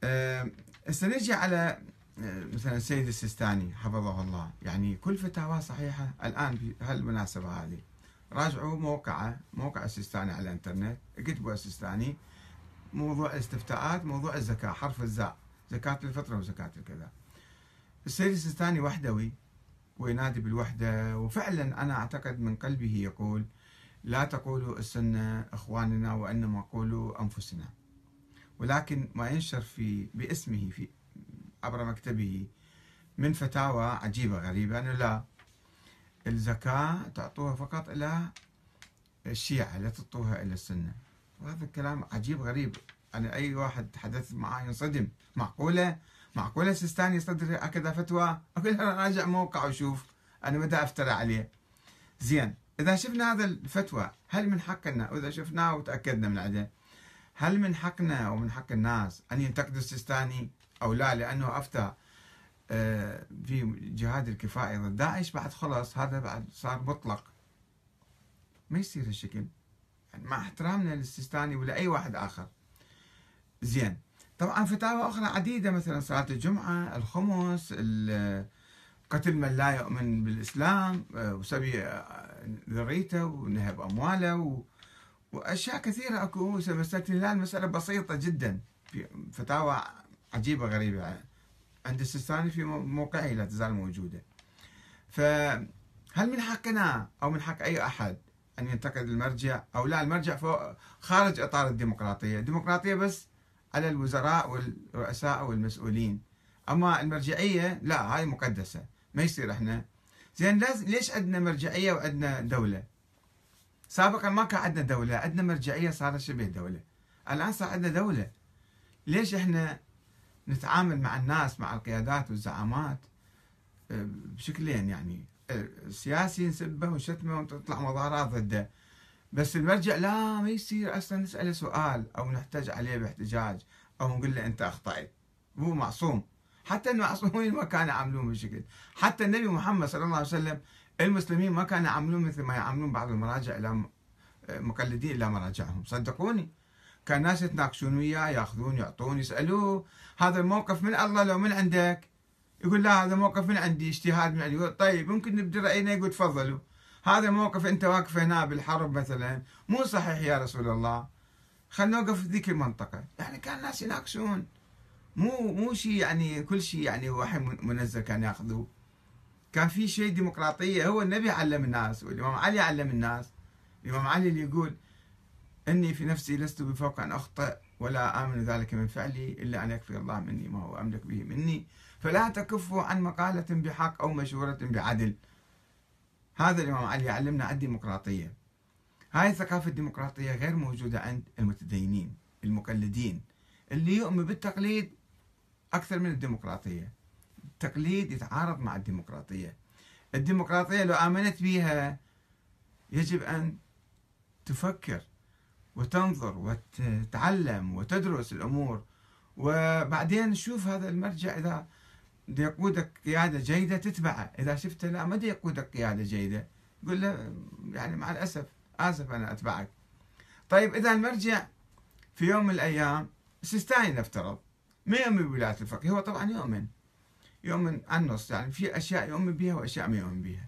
هسه نجي على مثلا السيد السيستاني حفظه الله، يعني كل فتاوى صحيحة الآن بهالمناسبة هذه. راجعوا موقع السيستاني على الانترنت، اكتبوا السيستاني موضوع الاستفتاءات، موضوع الزكاة، حرف الزاء، زكاة الفطرة وزكاة الكذا. السيد السيستاني وحدوي وينادي بالوحدة، وفعلا أنا أعتقد من قلبه يقول: لا تقولوا السنة إخواننا وإنما قولوا أنفسنا. ولكن ما ينشر باسمه عبر مكتبه من فتاوى عجيبة غريبة أنه لا، الزكاة تعطوها فقط إلى الشيعة، لا تعطوها إلى السنة. وهذا الكلام عجيب غريب. أنا أي واحد تحدث معه ينصدم. معقولة سيستاني يصدر هكذا فتوى؟ أقول له راجع موقع وشوف، أنا متى أفترى عليه. زين، إذا شفنا هذا الفتوى هل من حقنا، وإذا شفناه وتأكدنا من عده، هل من حقنا ومن حق الناس أن ينتقدوا السيستاني أو لا؟ لأنه أفتى في جهاد الكفائي ضد داعش، بعد خلص هذا بعد صار مطلق، ما يصير هالشكل، يعني مع احترامنا للسيستاني ولا أي واحد آخر. زين، طبعا فتاوى أخرى عديدة، مثلا صلاة الجمعة، الخمس، قتل من لا يؤمن بالإسلام، وسبي ذريته ونهب أمواله، وأشياء كثيرة أكو. مسألة الهلال مسألة بسيطة جدا، في فتاوى عجيبة غريبة عند السيستاني في موقعه لا تزال موجودة. فهل من حقنا أو من حق أي أحد أن ينتقد المرجع أو لا؟ المرجع خارج إطار الديمقراطية، الديمقراطية بس على الوزراء والرؤساء والمسؤولين، أما المرجعية لا، هاي مقدسة، ما يصير احنا. زين، ليش عندنا مرجعية وعندنا دولة؟ سابقا ما كان عندنا دولة، عندنا مرجعية صارت شبه دولة، الآن صار عندنا دولة. ليش احنا نتعامل مع الناس، مع القيادات والزعامات بشكلين؟ يعني السياسي نسبه ونشتمه وتطلع مظاهرات ضده، بس المرجع لا، ما يصير اصلا نسأله سؤال او نحتاج عليه باحتجاج او نقول له انت اخطأت. هو معصوم، حتى المعصومين ما كانوا يعاملون بشكل. حتى النبي محمد صلى الله عليه وسلم المسلمين ما كانوا يعاملون مثل ما يعاملون بعض المراجع الى مقلدين الى مراجعهم. صدقوني، كان ناس يتناقشون وياه، ياخذون يعطون، يسالوه هذا الموقف من الله لو من عندك؟ يقول لا، هذا موقف من عندي، اجتهاد من عندي. يقول طيب ممكن نبدي راينا؟ يقول تفضلوا، هذا الموقف انت واقف هنا بالحرب مثلا مو صحيح يا رسول الله، خلينا نوقف في ذيك المنطقه. يعني كان الناس يناقشون، مو شيء يعني كل شيء يعني وحي منزل كان ياخذوه. كان في شيء ديمقراطيه، هو النبي علم الناس والامام علي علم الناس. الامام علي اللي يقول: اني في نفسي لست بفوق ان اخطئ ولا امن ذلك من فعلي الا ان يكفي الله مني ما هو املك به مني، فلا تكفوا عن مقاله بحق او مشوره بعدل. هذا الامام علي يعلمنا عن الديمقراطيه. هاي الثقافه الديمقراطيه غير موجوده عند المتدينين المقلدين، اللي يؤمن بالتقليد اكثر من الديمقراطيه. التقليد يتعارض مع الديمقراطيه. الديمقراطيه لو امنت بها يجب ان تفكر وتنظر وتتعلم وتدرس الأمور، وبعدين نشوف هذا المرجع إذا يقودك قيادة جيدة تتبعه، إذا شفته لا ما يقودك قيادة جيدة قل له يعني مع الأسف آسف أنا أتبعك. طيب إذا المرجع في يوم من الأيام السيستاني نفترض ما يؤمن بولاية الفقيه، هو طبعا يؤمن عن النص، يعني في أشياء يؤمن بها وأشياء ما يؤمن بها،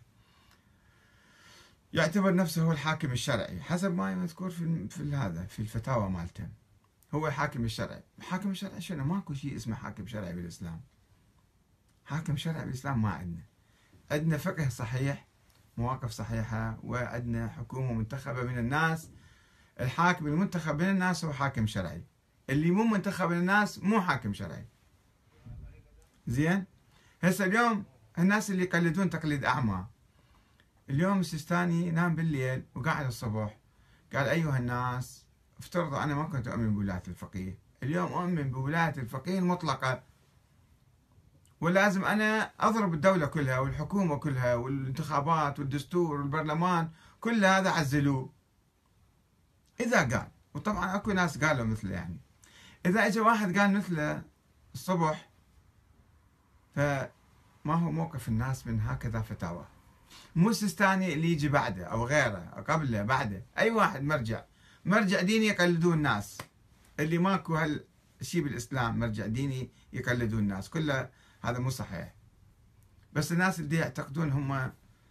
يعتبر نفسه هو الحاكم الشرعي حسب ما مذكور في الفتاوى مالته، هو الحاكم الشرعي. الحاكم الشرعي شنو؟ ماكو شيء اسمه حاكم شرعي بالإسلام. حاكم شرعي بالإسلام ما عندنا فقه صحيح، مواقف صحيحة، وعندنا حكومة منتخبة من الناس. الحاكم المنتخب من الناس هو حاكم شرعي، اللي مو منتخب من الناس مو حاكم شرعي. زين، هسه اليوم الناس اللي يقلدون تقليد أعمى، اليوم السيستاني نام بالليل وقاعد الصبح قال: أيها الناس، افترضوا أنا ما كنت أؤمن بولاية الفقيه، اليوم أؤمن بولاية الفقيه المطلقة، ولازم أنا أضرب الدولة كلها والحكومة كلها والانتخابات والدستور والبرلمان كل هذا عزلوه. إذا قال، وطبعا أكو ناس قالوا مثله، يعني إذا إجا واحد قال مثله الصبح، فما هو موقف الناس من هكذا فتاوى؟ مو السيستاني اللي يجي بعده أو غيره أو قبله بعده، أي واحد مرجع ديني يقلدون الناس اللي ماكو شيء بالإسلام مرجع ديني يقلدون الناس، كله هذا مو صحيح. بس الناس اللي يعتقدون هم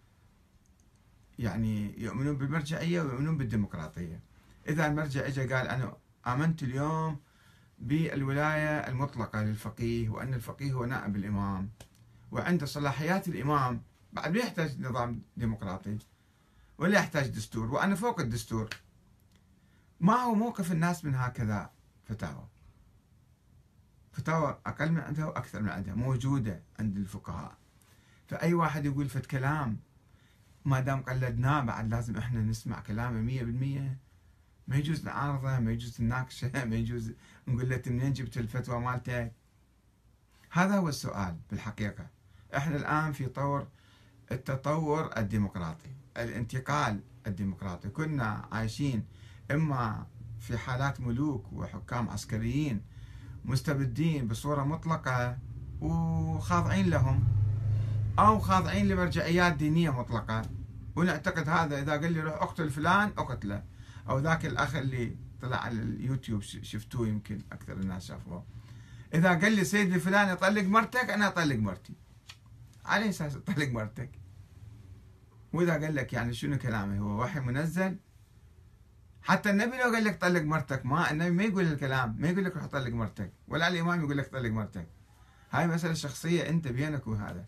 يعني يؤمنون بالمرجعية ويؤمنون بالديمقراطية. إذا المرجع إجا قال أنا آمنت اليوم بالولاية المطلقة للفقيه، وأن الفقيه هو نائب الإمام وعنده صلاحيات الإمام، بعد ما يحتاج نظام ديمقراطي ولا يحتاج دستور، وأنا فوق الدستور. ما هو موقف الناس من هكذا فتاوى؟ فتاوى أقل من عندها وأكثر من عندها موجودة عند الفقهاء. فأي واحد يقول فت كلام ما دام قلدناه بعد لازم إحنا نسمع كلامه 100%. ما يجوز نعارضه، ما يجوز نناقشه، ما يجوز نقول له منين جبت الفتوى مالتك. هذا هو السؤال بالحقيقة. إحنا الآن في طور التطور الديمقراطي، الانتقال الديمقراطي. كنا عايشين إما في حالات ملوك وحكام عسكريين مستبدين بصورة مطلقة وخاضعين لهم، أو خاضعين لمرجعيات دينية مطلقة، ونعتقد هذا إذا قال لي روح أقتل فلان أقتله. أو ذاك الأخ اللي طلع على اليوتيوب شفتوه، يمكن أكثر الناس شافوه، إذا قال لي سيد الفلاني طلق مرتك أنا أطلق مرتي. على أساس أطلق مرتك؟ وإذا قال لك يعني شنو كلامه، هو وحي منزل؟ حتى النبي لو قال لك طلق مرتك، ما النبي ما يقول الكلام، ما يقول لك روح طلق مرتك، ولا الإمام يقول لك طلق مرتك. هاي مسألة شخصية أنت بينك وهذا.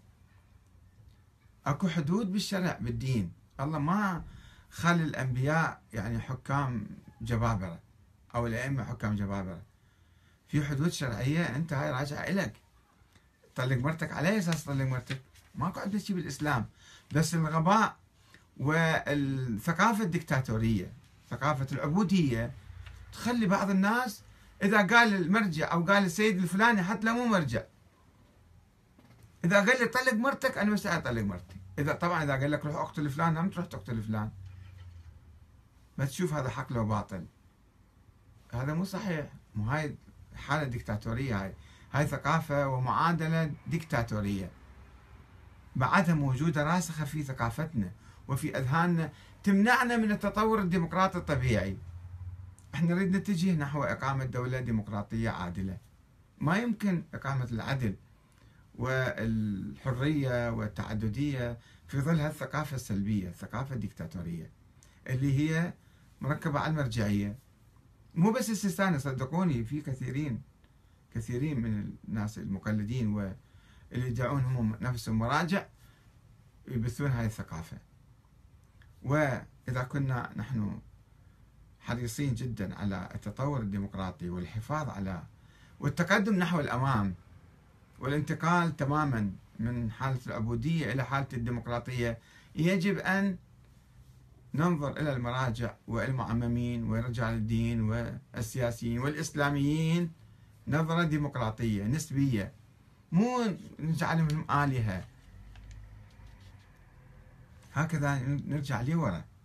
أكو حدود بالشرع بالدين. الله ما خلي الأنبياء يعني حكام جبابرة أو الأئمة حكام جبابرة. في حدود شرعية، أنت هاي راجعة إلك. طلق مرتك على أي أساس طلق مرتك؟ ماكو عندنا شيء بالإسلام. بس الغباء والثقافة الدكتاتورية، ثقافة العبودية، تخلي بعض الناس إذا قال المرجع أو قال السيد الفلاني حتى لو مو مرجع، إذا قال لي طلق مرتك أنا مستعد أطلق مرتي. طبعا إذا قال لك روح أقتل فلان هم تروح تقتل فلان. ما تشوف هذا حق لو باطل؟ هذا مو صحيح. مو هاي حالة ديكتاتورية، هاي ثقافة ومعادلة ديكتاتورية بعدها موجودة راسخة في ثقافتنا وفي أذهاننا، تمنعنا من التطور الديمقراطي الطبيعي. احنا نريد نتجه نحو إقامة دولة ديمقراطية عادلة. ما يمكن إقامة العدل والحرية والتعددية في ظل هالثقافة السلبية، الثقافة الديكتاتورية اللي هي مركبة على المرجعية. مو بس السيستاني، صدقوني في كثيرين من الناس المقلدين واللي يدعون هم نفسهم مراجع يبثون هذه الثقافة. وإذا كنا نحن حريصين جدا على التطور الديمقراطي والحفاظ على والتقدم نحو الأمام والانتقال تماما من حالة العبودية إلى حالة الديمقراطية، يجب أن ننظر إلى المراجع والمعممين ورجال الدين والسياسيين والإسلاميين نظرة ديمقراطية نسبية، مو نجعلهم آلهة. هكذا نرجع لورا.